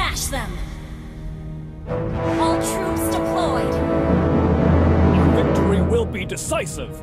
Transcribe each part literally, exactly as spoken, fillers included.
Smash them! All troops deployed! Our victory will be decisive!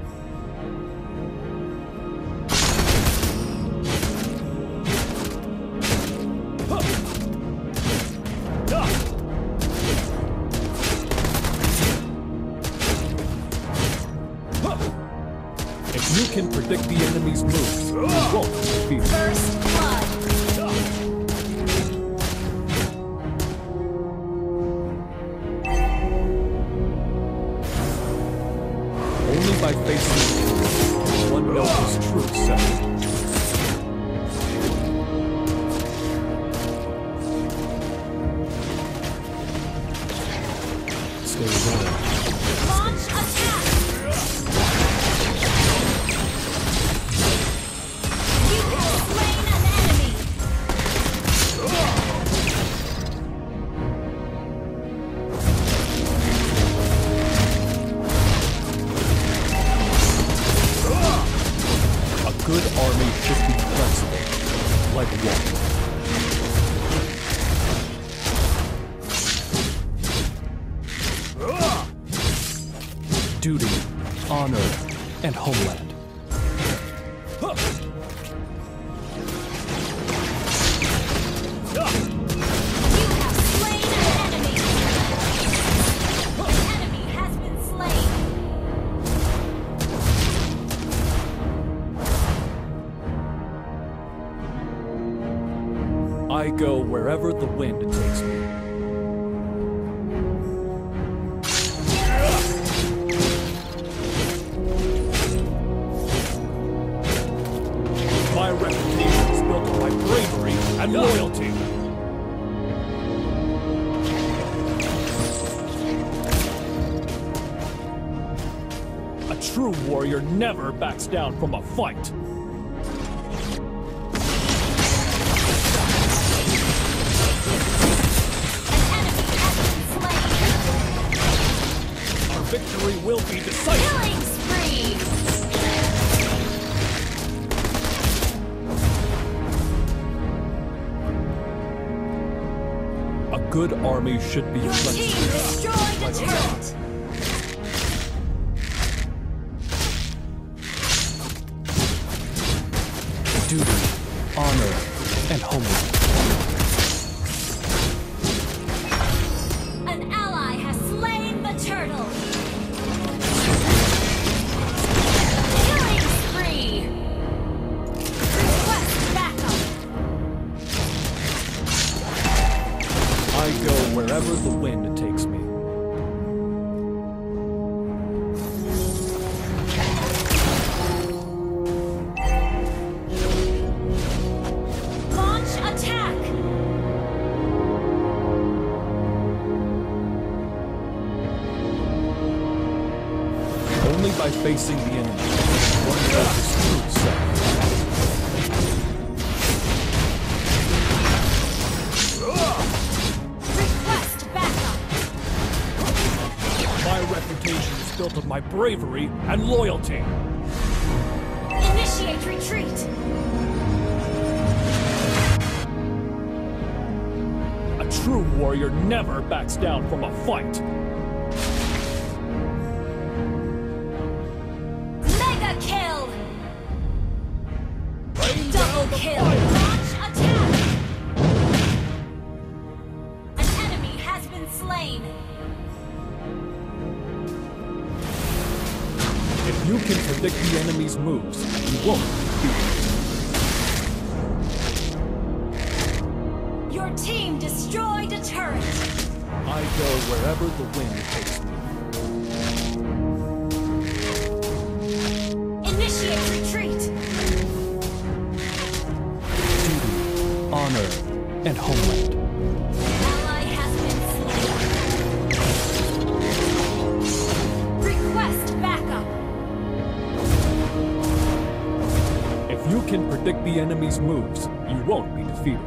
If you can predict the enemy's moves, you won't defeat them. First blood! Only by facing him can one know his true self. Stay ready. Launch attack! You have slain an enemy! A good army should be flexible, like water. Duty, honor, and homeland. You have slain an enemy! An enemy has been slain! I go wherever the wind takes me. My reputation is built on my bravery and loyalty. A true warrior never backs down from a fight. Our victory will be decisive. Killing spree! A good army should be Your team flexible. destroyed a turret! Duty, honor, and homeland. An ally has slain the turtle! Killing spree! Request backup! I go wherever the wind takes me. Launch attack! Only by facing the enemy, one knows his true self. Request backup! My reputation is built on my bravery and loyalty. Initiate retreat! A true warrior never backs down from a fight. Mega kill! Rain down Double the kill! fire. Launch attack! An enemy has been slain! If you can predict the enemy's moves, you won't defeat them. Your team destroyed a turret! I go wherever the wind takes me. Initiate retreat! Duty, honor, and homeland. Ally has been slain. Request backup! If you can predict the enemy's moves, you won't be defeated.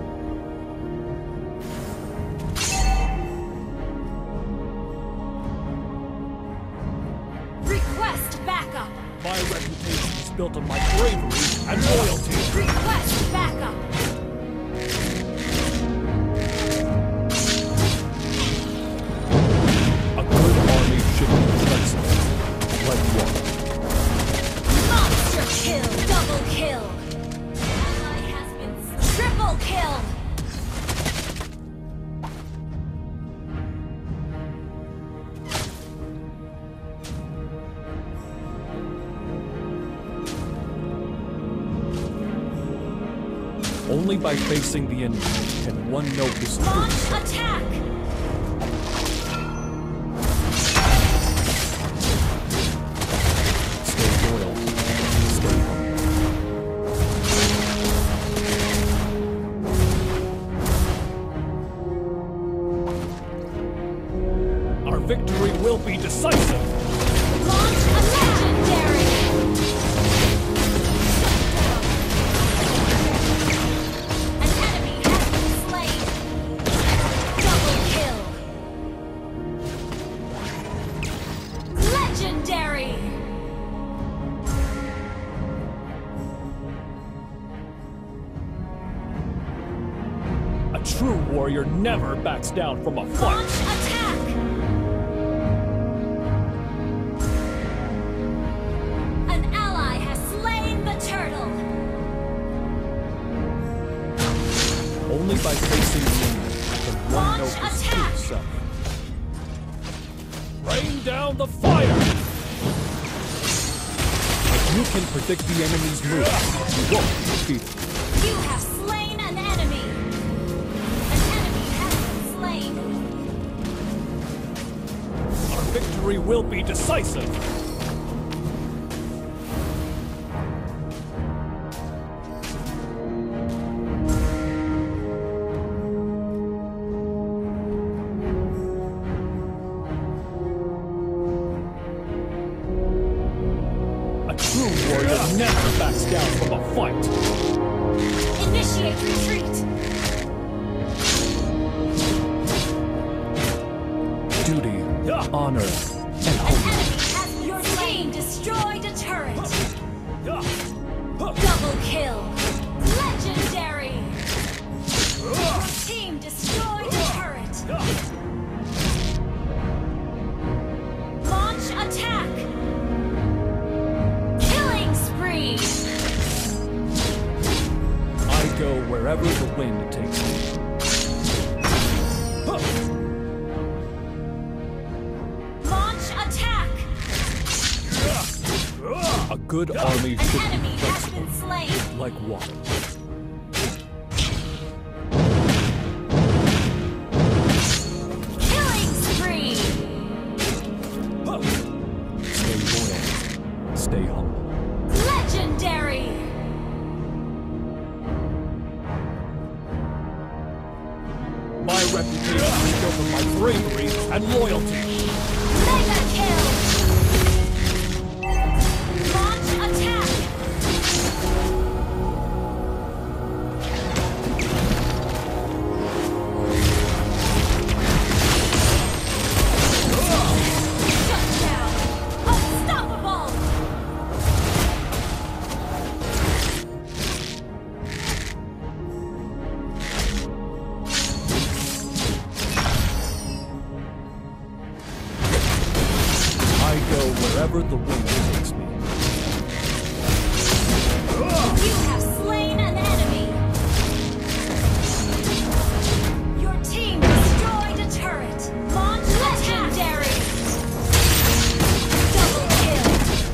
Request backup! My reputation is built on my bravery and loyalty. Request backup! Only by facing the enemy can one know his Launch truth. attack! Stay loyal. Stay humble. Our victory will be decisive. Launch a legendary! An enemy has been slain! Double kill! Legendary! A true warrior never backs down from a fight. Launch attack! An ally has slain the turtle! Only by facing the enemy can one Launch know his attack! true self. Rain down the fire! If you can predict the enemy's moves, you won't be defeated. You have slain an enemy! An enemy has been slain! Our victory will be decisive. A true warrior never backs down from a fight. Initiate retreat! Duty, honor, and An hope. enemy has your team destroyed a turret! Double kill! Legendary! Your team destroyed a turret! Launch attack! Killing spree! I go wherever the wind takes me. Launch attack! A good army An should enemy be has flexible, been slain! like water. Killing spree! Stay loyal. Stay humble. Legendary! My reputation is built on my bravery and loyalty. Mega kill! Launch attack! Shut down! Unstoppable! I go wherever the wind takes me. You have slain an enemy! Your team destroyed a turret! Launch legendary! Double kill!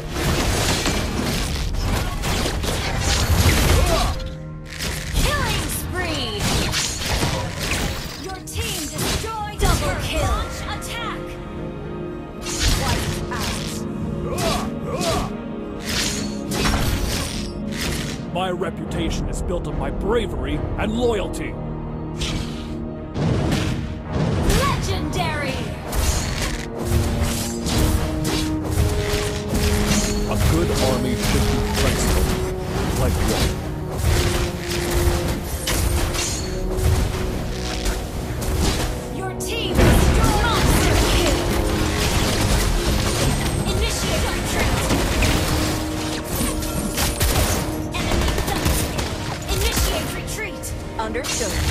Killing spree! Your team destroyed double kill! Launch attack! Wipe out! My reputation is built on my bravery and loyalty. Legendary! A good army should be flexible, like water. Your team destroyed monster kill! Initiate retreat! Enemy double kill! Initiate retreat! Understood.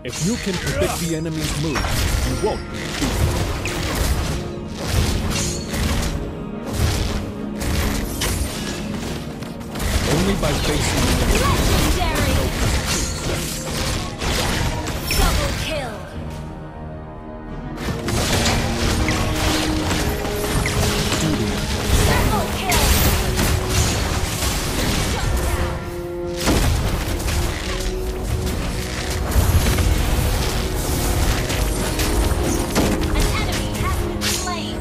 If you can predict the enemy's move, you won't be defeated. Only by facing the enemy. Legendary! Double kill! Duty. Triple kill! Shut down! An enemy has been slain!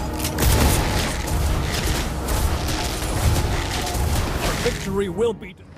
Victory will be...